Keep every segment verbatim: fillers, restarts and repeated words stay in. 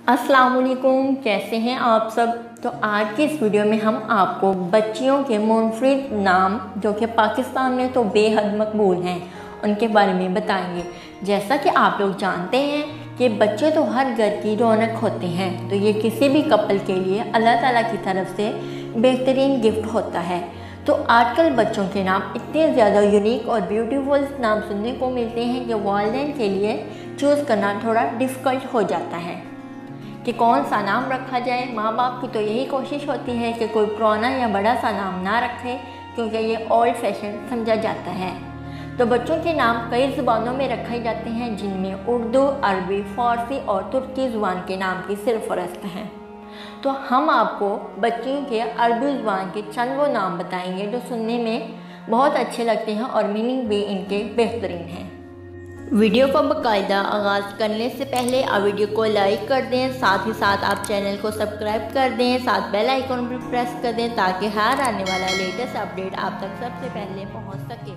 अस्सलाम वालेकुम, कैसे हैं आप सब। तो आज की इस वीडियो में हम आपको बच्चियों के मुनफरिद नाम जो कि पाकिस्तान में तो बेहद मकबूल हैं उनके बारे में बताएंगे। जैसा कि आप लोग जानते हैं कि बच्चे तो हर घर की रौनक होते हैं, तो ये किसी भी कपल के लिए अल्लाह ताला की तरफ से बेहतरीन गिफ्ट होता है। तो आजकल बच्चों के नाम इतने ज़्यादा यूनिक और ब्यूटीफुल नाम सुनने को मिलते हैं कि वालिदैन के लिए चूज़ करना थोड़ा डिफ़िकल्ट हो जाता है कि कौन सा नाम रखा जाए। माँ बाप की तो यही कोशिश होती है कि कोई पुराना या बड़ा सा नाम ना रखे, क्योंकि ये ओल्ड फैशन समझा जाता है। तो बच्चों के नाम कई ज़ुबानों में रखे जाते हैं, जिनमें उर्दू, अरबी, फ़ारसी और तुर्की ज़ुबान के नाम की सरफहरिस्त हैं। तो हम आपको बच्चियों के अरबी ज़ुबान के चंद वो नाम बताएंगे जो सुनने में बहुत अच्छे लगते हैं और मीनिंग भी इनके बेहतरीन हैं। वीडियो को बाकायदा आगाज़ करने से पहले आप वीडियो को लाइक कर दें, साथ ही साथ आप चैनल को सब्सक्राइब कर दें, साथ बेल आइकन पर प्रेस कर दें ताकि हर आने वाला लेटेस्ट अपडेट आप तक सबसे पहले पहुंच सके।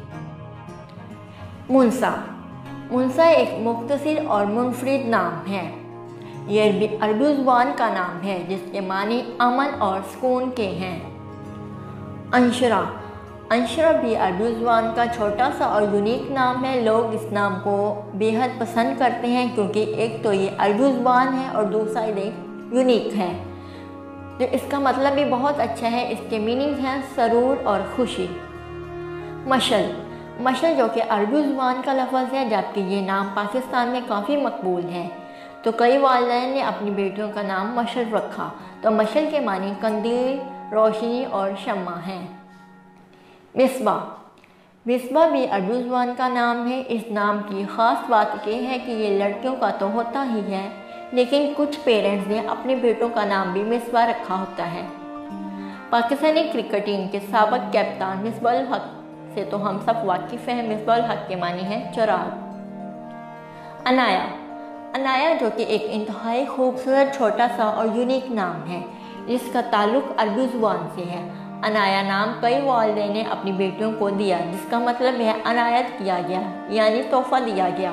मुनसा मुनसा एक मुख्तसर और मुनफरिद नाम है। ये अरबी अरबी ज़ुबान का नाम है जिसके मानी अमन और सुकून के हैं। अंशरा अंशरा भी अरबी ज़ुबान का छोटा सा और यूनिक नाम है। लोग इस नाम को बेहद पसंद करते हैं क्योंकि एक तो ये अरबी ज़ुबान है और दूसरा ये यूनिक है। तो इसका मतलब भी बहुत अच्छा है। इसके मीनिंग हैं सरूर और खुशी। मशल मशल जो कि अरबी ज़ुबान का लफ्ज़ है, जबकि ये नाम पाकिस्तान में काफ़ी मकबूल है। तो कई वालिदैन ने अपनी बेटियों का नाम मशल रखा। तो मशल के मानी कंदील, रोशनी और शम्मा हैं। मिसबा मिसबा भी अरबी ज़ुबान का नाम है। इस नाम की ख़ास बात यह है कि ये लड़कियों का तो होता ही है, लेकिन कुछ पेरेंट्स ने अपने बेटों का नाम भी मिसबा रखा होता है। पाकिस्तानी क्रिकेट टीम के साबिक़ कप्तान मिसबाह-उल हक से तो हम सब वाकिफ़ हैं। मिसबाह-उल हक के मानी है चिराग। अनाया अनाया जो कि एक इंतहाई खूबसूरत छोटा सा और यूनिक नाम है जिसका ताल्लुक़ अरबी ज़ुबान से है। अनाया नाम कई वालिदैन ने अपनी बेटियों को दिया, जिसका मतलब है अनायत किया गया, यानी तोहफ़ा दिया गया।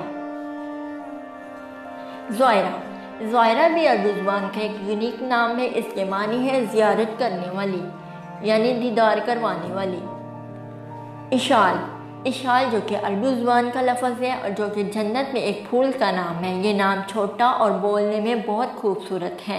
ज़ायरा ज़ायरा भी अरबी ज़ुबान का एक यूनिक नाम है। इसके मानी है ज़ियारत करने वाली, यानी दीदार करवाने वाली। इशाल इशाल जो कि अरबी ज़ुबान का लफ्ज़ है और जो कि जन्नत में एक फूल का नाम है। ये नाम छोटा और बोलने में बहुत खूबसूरत है।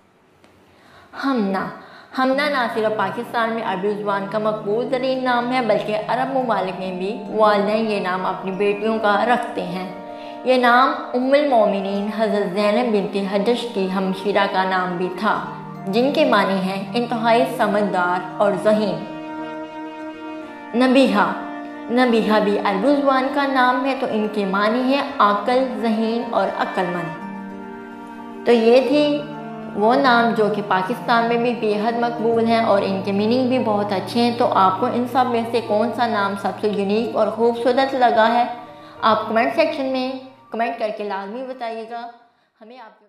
हमना हमना ना सिर्फ पाकिस्तान में अरबी ज़ुबान का मकबूल तरीन नाम है, बल्कि अरब ममालिक में भी वालिदैन ये नाम अपनी बेटियों का रखते हैं। ये नाम उम्मुल मोमिनीन हज़रत ज़ैनब बिन्त हजश की हमशीरा का नाम भी था, जिनके मानी हैं इंतहाई समझदार और ज़हीन। नबीहा नबीहा भी अरबी ज़ुबान का नाम है, तो इनके मानी है आकल, ज़हीन और अक्लमंद। तो ये थी वो नाम जो कि पाकिस्तान में भी बेहद मकबूल हैं और इनके मीनिंग भी बहुत अच्छे हैं। तो आपको इन सब में से कौन सा नाम सबसे यूनिक और ख़ूबसूरत लगा है, आप कमेंट सेक्शन में कमेंट करके लाजमी बताइएगा। हमें आपके